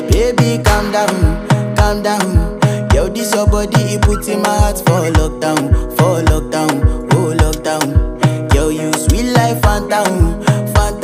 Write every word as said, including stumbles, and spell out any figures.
Baby, calm down, calm down. Yo, this your body, it puts in my heart for lockdown, for lockdown.